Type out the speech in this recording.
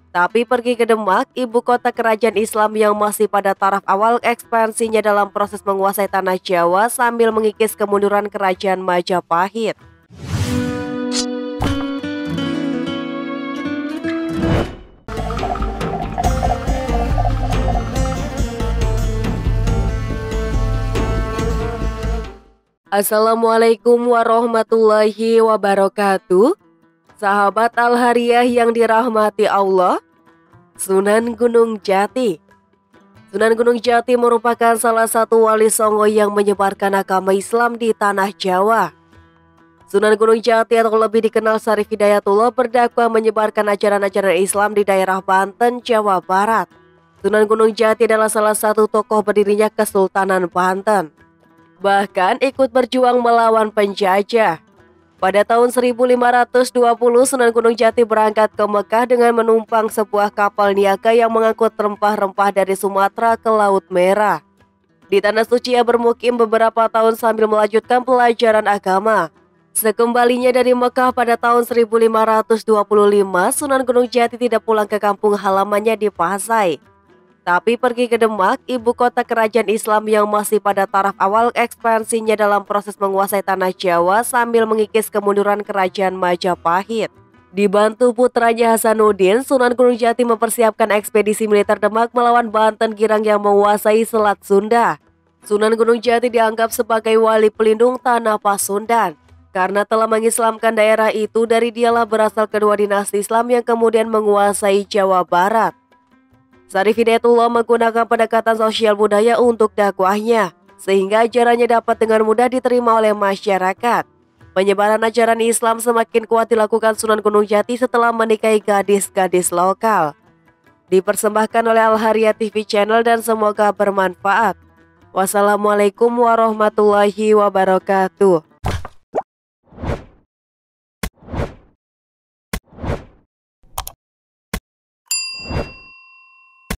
tapi pergi ke Demak, ibu kota kerajaan Islam yang masih pada taraf awal ekspansinya dalam proses menguasai tanah Jawa sambil mengikis kemunduran kerajaan Majapahit. Assalamualaikum warahmatullahi wabarakatuh. Sahabat Al-Hariyah yang dirahmati Allah, Sunan Gunung Jati. Sunan Gunung Jati merupakan salah satu wali songo yang menyebarkan agama Islam di tanah Jawa. Sunan Gunung Jati atau lebih dikenal Syarif Hidayatullah berdakwah menyebarkan ajaran-ajaran Islam di daerah Banten, Jawa Barat. Sunan Gunung Jati adalah salah satu tokoh berdirinya Kesultanan Banten. Bahkan ikut berjuang melawan penjajah. Pada tahun 1520, Sunan Gunung Jati berangkat ke Mekah dengan menumpang sebuah kapal niaga yang mengangkut rempah-rempah dari Sumatera ke Laut Merah. Di Tanah Suci ia bermukim beberapa tahun sambil melanjutkan pelajaran agama. Sekembalinya dari Mekah pada tahun 1525, Sunan Gunung Jati tidak pulang ke kampung halamannya di Pasai, tapi pergi ke Demak, ibu kota kerajaan Islam yang masih pada taraf awal ekspansinya dalam proses menguasai tanah Jawa sambil mengikis kemunduran kerajaan Majapahit. Dibantu putranya Hasanuddin, Sunan Gunung Jati mempersiapkan ekspedisi militer Demak melawan Banten Girang yang menguasai Selat Sunda. Sunan Gunung Jati dianggap sebagai wali pelindung tanah Pasundan karena telah mengislamkan daerah itu. Dari dialah berasal kedua dinasti Islam yang kemudian menguasai Jawa Barat. Syarif Hidayatullah menggunakan pendekatan sosial budaya untuk dakwahnya, sehingga ajarannya dapat dengan mudah diterima oleh masyarakat. Penyebaran ajaran Islam semakin kuat dilakukan Sunan Gunung Jati setelah menikahi gadis-gadis lokal. Dipersembahkan oleh Al-Hariyah TV Channel dan semoga bermanfaat. Wassalamualaikum warahmatullahi wabarakatuh.